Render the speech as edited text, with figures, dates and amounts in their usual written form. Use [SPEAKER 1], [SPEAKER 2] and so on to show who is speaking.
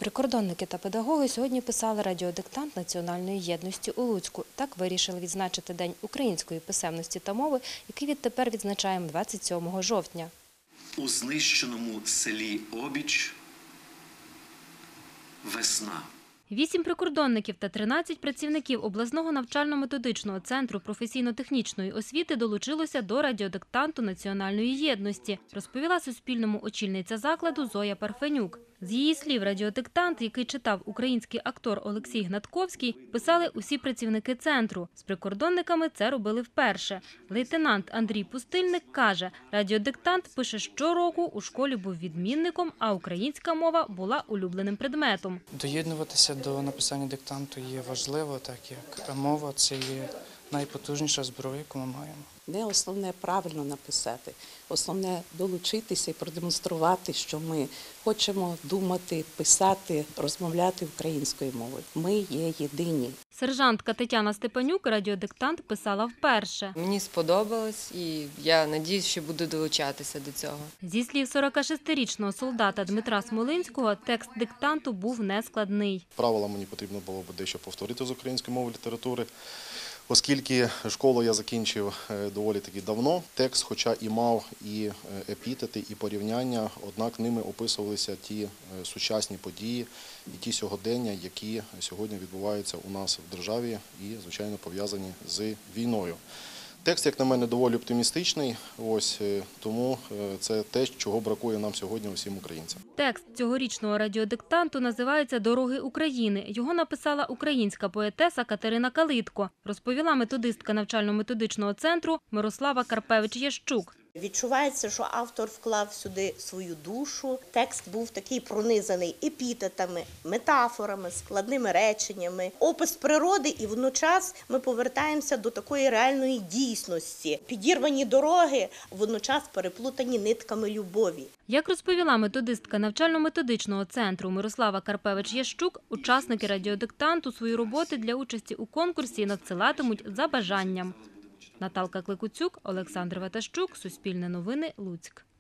[SPEAKER 1] Прикордонники та педагоги сьогодні писали радіодиктант національної єдності у Луцьку. Так вирішили відзначити День української писемності та мови, який відтепер відзначаємо 27 жовтня.
[SPEAKER 2] У знищеному селі Обіч весна.
[SPEAKER 1] 8 прикордонників та 13 працівників обласного навчально-методичного центру професійно-технічної освіти долучилося до радіодиктанту національної єдності, розповіла Суспільному очільниця закладу Зоя Парфенюк. З її слів, радіодиктант, який читав український актор Олексій Гнатковський, писали усі працівники центру. З прикордонниками це робили вперше. Лейтенант Андрій Пустильник каже, радіодиктант пише щороку, у школі був відмінником, а українська мова була улюбленим предметом.
[SPEAKER 3] Доєднуватися до написання диктанту є важливо, так як мова – це є найпотужніша зброя, яку ми маємо.
[SPEAKER 4] Не основне правильно написати, основне долучитися і продемонструвати, що ми хочемо думати, писати, розмовляти українською мовою. Ми є єдині.
[SPEAKER 1] Сержантка Тетяна Степанюк радіодиктант писала вперше.
[SPEAKER 5] Мені сподобалось і я сподіваюся, що буду долучатися до цього.
[SPEAKER 1] Зі слів 46-річного солдата Дмитра Смолинського, текст диктанту був нескладний.
[SPEAKER 6] Правила мені потрібно було б дещо повторити з української мови, літератури. Оскільки школу я закінчив доволі таки давно, текст хоча і мав і епітети, і порівняння, однак ними описувалися ті сучасні події і ті сьогодення, які сьогодні відбуваються у нас в державі і, звичайно, пов'язані з війною. Текст, як на мене, доволі оптимістичний, тому це те, чого бракує нам сьогодні усім українцям.
[SPEAKER 1] Текст цьогорічного радіодиктанту називається «Дороги України». Його написала українська поетеса Катерина Калитко, розповіла методистка навчально-методичного центру Мирослава Карпевич-Ящук.
[SPEAKER 7] Відчувається, що автор вклав сюди свою душу. Текст був такий пронизаний епітетами, метафорами, складними реченнями, опис природи, і водночас ми повертаємося до такої реальної дійсності. Підірвані дороги, водночас переплутані нитками любові.
[SPEAKER 1] Як розповіла методистка навчально-методичного центру Мирослава Карпевич-Ящук, учасники радіодиктанту свої роботи для участі у конкурсі надсилатимуть за бажанням. Наталка Кликуцюк, Олександр Ватащук, Суспільне новини, Луцьк.